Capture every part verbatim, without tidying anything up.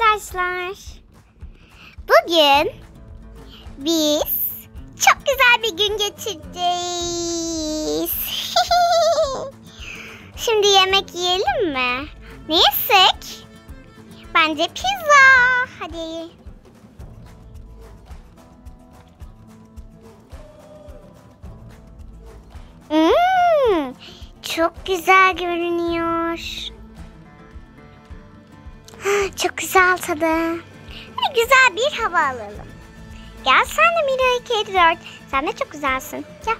arkadaşlar. Bugün biz çok güzel bir gün geçireceğiz. Şimdi yemek yiyelim mi? Ne yesek? Bence pizza. Hadi. Hmm, çok güzel görünüyor. Çok güzel tadı. Hadi güzel bir hava alalım. Gel sen de Mira iki yedi dört. Sen de çok güzelsin. Gel.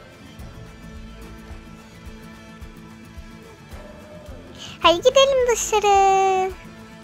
Hadi gidelim dışarı.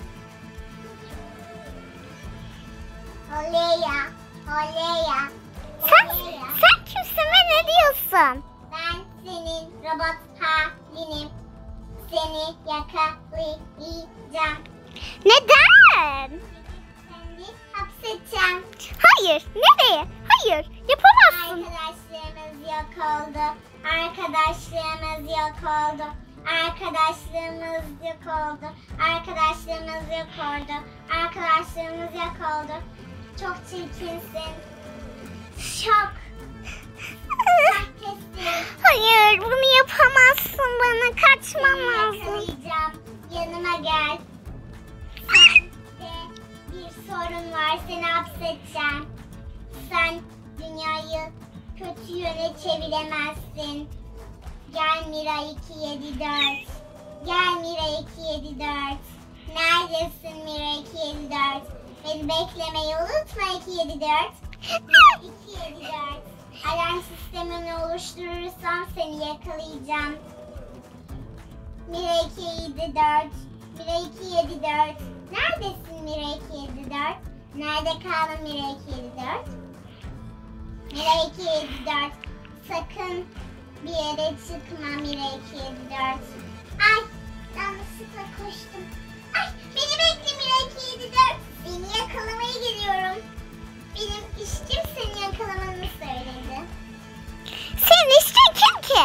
Oley oley. Sen, sen kimsin ve ne diyorsun? Ben senin robot halinim. Seni yakalayacağım. Neden? Seni hapsedeceğim. Hayır. Nereye? Hayır. Yapamazsın. Arkadaşlarımız yok oldu. Arkadaşlarımız yok oldu. Arkadaşlarımız yok oldu. Arkadaşlarımız yok oldu. Arkadaşlarımız yok oldu. Çok çirkinsin. Şok. Sahtesin. Hayır. Bunu yapamazsın bana. Kaçmam Seni lazım. yakalayacağım. Yanıma gel. Sende bir sorun var. Seni hapsedeceğim. Sen dünyayı kötü yöne çeviremezsin. Gel Mira iki yedi dört. Gel Mira iki yedi dört. Neredesin Mira iki yedi dört? Beni beklemeyi unutma iki yedi dört. Mira iki yedi dört. Alarm sistemini oluşturursam seni yakalayacağım. Mira iki yedi dört. Mira iki yedi dört. Neredesin Mira iki yedi dört? Nerede kaldın Mira iki yedi dört? Mira iki yedi dört. Sakın bir yere çıkma Mira iki yedi dört. Ay yanlışlıkla koştum. Ay beni bekle Mira iki yedi dört. Seni yakalamaya geliyorum. Benim işçim seni yakalamanı söyledi. Senin işçin kim ki?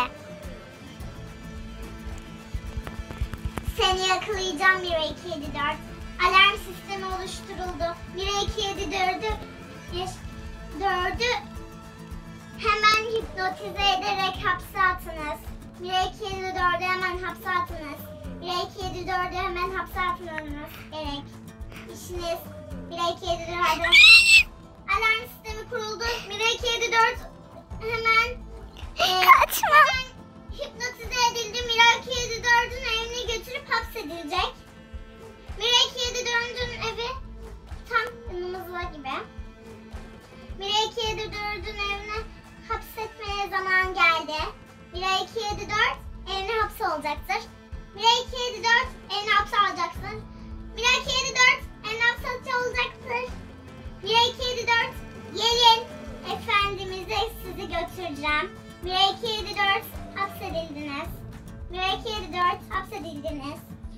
Seni yakalayacağım Mira iki yedi dört. Alarm sistemi oluşturuldu. Mira iki yedi dördü dördü hemen hipnotize ederek hapse atınız. Mira iki yedi dördü hemen hapse atınız. Mira iki yedi dördü hemen hapse atmanız gerek. İşiniz Mira iki yedi dördü. Alarm sistemi kuruldu. Mira iki yedi dört hemen e, Kaçma. hemen hipnotize edildi. Mira iki yedi dördün evine götürüp hapsedilecek. Mira iki yedi dördün evi tam yanımızda gibi. Mira iki yedi dördün evine hapsetmeye zaman geldi. Mira iki yedi dört evine hapse olacaktır. Mira iki yedi dört evine hapse alacaksın. Mira iki yedi dört evine hapse olacaktır. Mira iki yedi dört gelin efendimize sizi götüreceğim. Mira iki yedi dört hapsedildiniz. Mira iki yedi dört hapsedildiniz.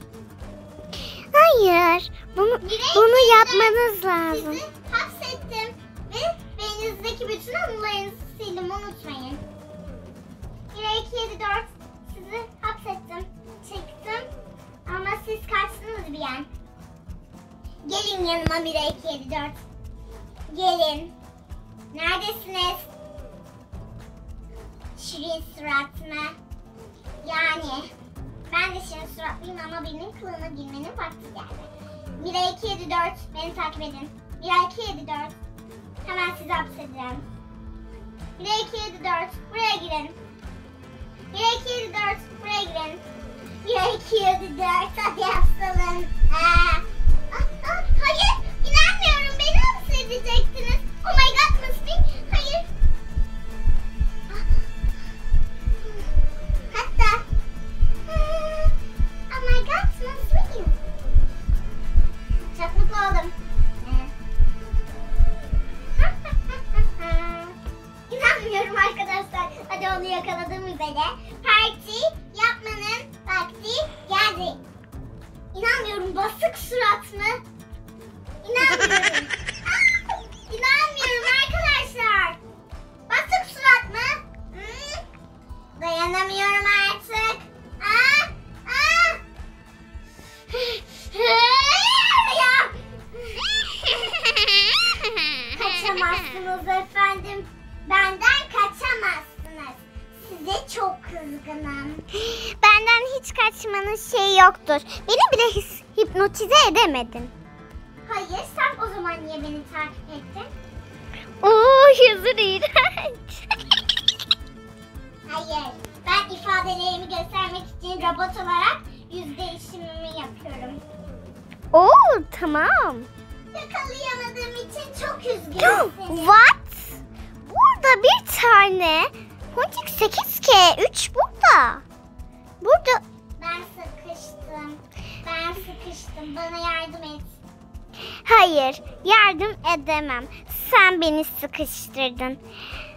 Hayır. Bunu, bunu yapmanız lazım. Sizi hapsettim ve beyninizdeki bütün anılarınızı sildim, unutmayın. Mira iki yedi dört sizi hapsettim, çektim ama siz kaçtınız bir an. Gelin yanıma Mira iki yedi dört. Gelin. Neredesiniz? Şirin surat mı? Yani ben de şirin suratlıyım ama birinin kılığına girmenin vakti geldi. Mira iki yedi dört beni takip edin. Mira iki yedi dört hemen sizi hapsedeceğim. Mira iki yedi dört buraya girin. Mira iki yedi dört buraya girin. Mira iki yedi dört hadi hapsalın. Aa. Ah, ah, hayır inanmıyorum beni hapsedecektiniz. Oh my god must be. Hayır. Ah. Hatta oh my god, nasıl benim? Çok mutlu oldum. İnanmıyorum arkadaşlar. Hadi onu yakaladığım üzere. Parti yapmanın vakti geldi. İnanmıyorum, basık surat mı? İnanmıyorum. İnanmıyorum arkadaşlar. Basık surat mı? Hmm. Dayanamıyorum artık. Aa, aa. Ya. kaçıyorsunuz efendim? Benden kaçamazsınız. Size çok kızgınım. Benden hiç kaçmanın şeyi yoktur. Beni bile his, hipnotize edemedin. Hayır, sen o zaman niye beni takip ettin? Oo, yazır iğrenç. Hayır, ben ifadelerimi göstermek için robot olarak yüz değişimimi yapıyorum. Oo, tamam. Yakalayamadığım için çok üzgünüm seni. What? Burada bir tane Ponçik sekiz K üç burada. Burada Ben sıkıştım. Ben sıkıştım. Bana yardım et. hayır, yardım edemem. Sen beni sıkıştırdın.